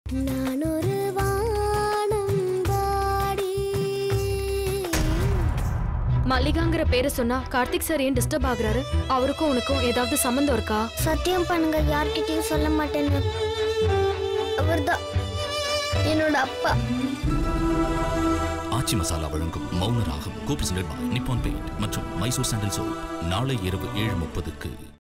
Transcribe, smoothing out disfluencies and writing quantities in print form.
நான் ஒரு வானம்பாடி. மல்லிகாங்கிற பேரை சொன்னா கார்த்திக் சார் ஏன் டிஸ்டர்ப் ஆகுறாரு? அவருக்கும் உனக்கும் ஏதாவது சம்பந்தம் இருக்கா? சத்தியம் பண்ணுங்க, யார்கிட்டயும் சொல்ல மாட்டேன்னு. அவர்தான் என்னோட அப்பா. ஆச்சி மசாலா வழங்கும் மௌன ராகம், கோ-பிரசன்டட் பை நிப்பான் பெயிண்ட் மற்றும் மைசூர் சாண்டல் சோப். நாளை இரவு 7:30க்கு.